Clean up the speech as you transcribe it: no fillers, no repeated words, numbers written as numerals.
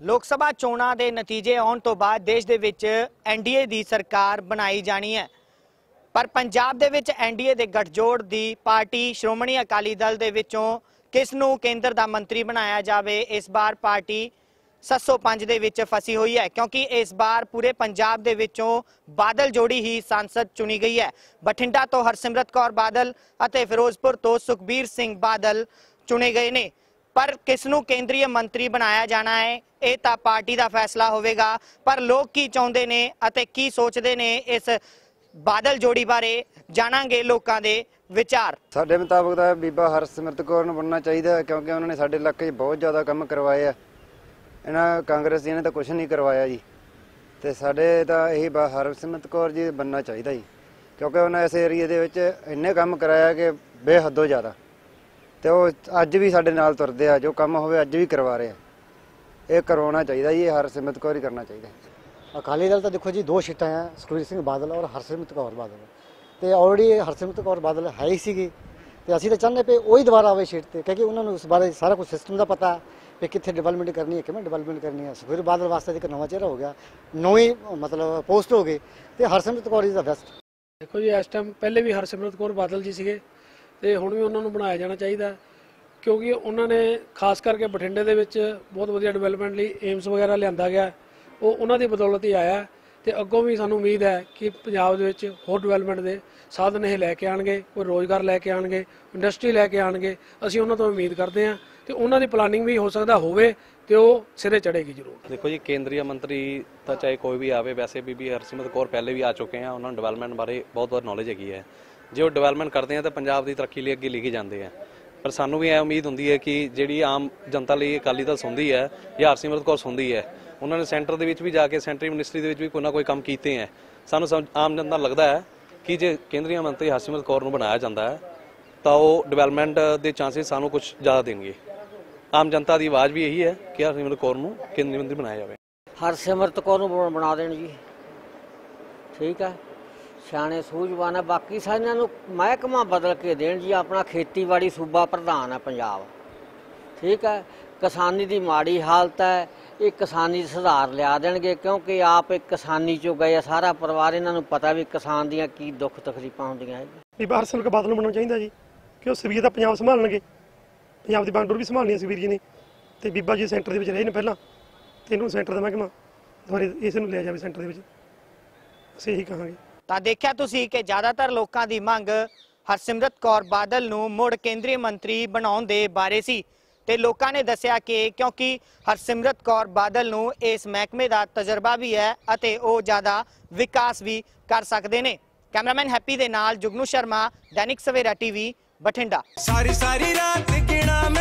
लोक सभा चोणां दे नतीजे आउण तो बाद देश दे विच एनडीए दी सरकार बनाई जानी है। पर पंजाब दे विच एनडीए दे गठजोड़ दी पार्टी श्रोमणी अकाली दल दे विचों किस नूं केंद्र दा मंत्री बनाया जावे, इस बार पार्टी 705 दे विच फसी हुई है, क्योंकि इस बार पूरे पंजाब दे विचों बादल जोड़ी ही सांसद चुनी गई है। बठिंडा तो हरसिमरत कौर बादल अते फिरोजपुर तो सुखबीर सिंह बादल चुने गए ने। पर किस नूं केंद्रीय मंत्री बनाया जाना है, ये तां पार्टी दा फैसला होवेगा। पर लोग की चाहुंदे ने अते की सोचदे ने इस बादल जोड़ी बारे जाणांगे लोकां दे विचार। साडे मुताबिक तां बीबा हरसिमरत कौर नूं बनना चाहिए, क्योंकि उन्होंने साडे इलाके बहुत ज़्यादा काम करवाए आ। इन्हां कांग्रेस ने तो कुछ नहीं करवाया जी, तो साडे तां यही हरसिमरत कौर जी बनना चाहिए जी, क्योंकि उन्हें इस एरिए दे विच इन्ने काम कराया कि बेहदों ज़्यादा, तो अज भी साडे नाल तुरदे आ, जो काम होवे अज भी करवा रहे हैं। ये करवाना चाहिए जी, हरसिमरत कौर ही करना चाहिए। अकाली दल तो देखो जी 2 सीटां हैं, सुखबीर सिंह बादल और हरसिमरत कौर बादल, तो ऑलरेडी हरसिमरत कौर बादल है ही सीगी, तो असीं तो चाहते पे वही दोबारा आवे सीट ते, क्योंकि उन्होंने उस बारे सारा कुछ सिस्टम का पता भी कितने डिवेलपमेंट करनी है, किवें डिवेलपमेंट करनी है। सुखबीर बादल वास्ते एक नवा चेहरा हो गया, नवी मतलब पोस्ट हो गई, तो Harsimrat Kaur is the best. देखो जी इस टाइम पहले भी हरसिमरत कौर बादल जी सीगे, ते हुण भी उन्होंने बनाया जाना चाहिए, क्योंकि उन्होंने खास करके बठिंडे दे विच बहुत वधिया डिवेलपमेंट लई एम्स वगैरह लिआंदा गया, वो उन्हां दी बदौलत ही आया। तो अगों भी सानूं उम्मीद है कि पंजाब दे विच होर डिवेलपमेंट दे साधन ये लैके आउणगे, कोई रोज़गार लैके आउणगे, इंडस्ट्री लैके आउणगे। असीं उन्हां तों उम्मीद करते हैं कि उन्हां दी प्लानिंग भी हो सकदा होवे ते वो सिरे चढ़ेगी जरूर। देखो जी केंद्रीय मंत्री तो चाहे कोई भी आवे, वैसे बीबी हरसिमरत कौर पहले भी आ चुके हैं, उन्होंने डिवेलपमेंट बारे बहुत नॉलेज हैगी है। जो डिवेलपमेंट करते हैं तो पंजाब की तरक्की लिए अगे लेके जाते हैं। पर सानू भी यह उम्मीद होंदी है कि जिहड़ी आम जनता लिए अकाली दल सुनती है या हरसिमरत कौर सुनती है, उन्होंने सेंटर के भी जाके सेंट्री मिनिस्ट्री के भी कोई ना कोई काम किए हैं। सानू आम जनता लगता है कि जो केंद्रीय मंत्री हरसिमरत कौर नूं बनाया जाता है तो वो डिवेलपमेंट के चांसिस सानू कुछ ज़्यादा देंगे। आम जनता की आवाज़ भी यही है कि हरसिमरत कौर नूं केंद्रीय मंत्री बनाया जाए। हरसिमरत कौर नूं बना देण जी, ठीक है, सियाणे सूझवान है। बाकी सारियां नूं महकमा बदल के देण जी। अपना खेतीबाड़ी सूबा प्रधान है पंजाब, ठीक है। किसानी की माड़ी हालत है, ये किसानी सुधार लिया देणगे, क्योंकि आप एक किसानी चो गए, सारा परिवार, इन्हों पता भी किसान दियां की दुख तकलीफां होंदियां है। बीबा हरसिमरत कौर बादल नूं बनना चाहिए जी, कि वो सुखबीर दा पंजाब संभालणगे, पंजाब की बागडोर भी संभालनी है सुखबीर जी ने, तो बीबा जी सेंटर के रहे ने पहला, तो इन्होंने सेंटर का महकमा दुबारे इस नूं लिया जाए सेंटर के, बस यही कहांगे। ਤਾਂ ਦੇਖਿਆ ਤੁਸੀਂ ਕਿ ਜ਼ਿਆਦਾਤਰ ਲੋਕਾਂ ਦੀ ਮੰਗ ਹਰਸਿਮਰਤ ਕੌਰ ਬਾਦਲ ਨੂੰ ਮੁੜ ਕੇਂਦਰੀ ਮੰਤਰੀ ਬਣਾਉਣ ਦੇ ਬਾਰੇ ਸੀ, ਤੇ ਲੋਕਾਂ ਨੇ ਦੱਸਿਆ ਕਿ ਕਿਉਂਕਿ ਹਰਸਿਮਰਤ ਕੌਰ ਬਾਦਲ ਨੂੰ ਇਸ ਮਹਿਕਮੇ ਦਾ ਤਜਰਬਾ ਵੀ ਹੈ ਅਤੇ ਉਹ ਜ਼ਿਆਦਾ ਵਿਕਾਸ ਵੀ ਕਰ ਸਕਦੇ ਨੇ। ਕੈਮਰਾਮੈਨ ਹੈਪੀ ਦੇ ਨਾਲ ਜੁਗਨੂ ਸ਼ਰਮਾ, दैनिक सवेरा टीवी, बठिंडा। सारी सारी रात गिना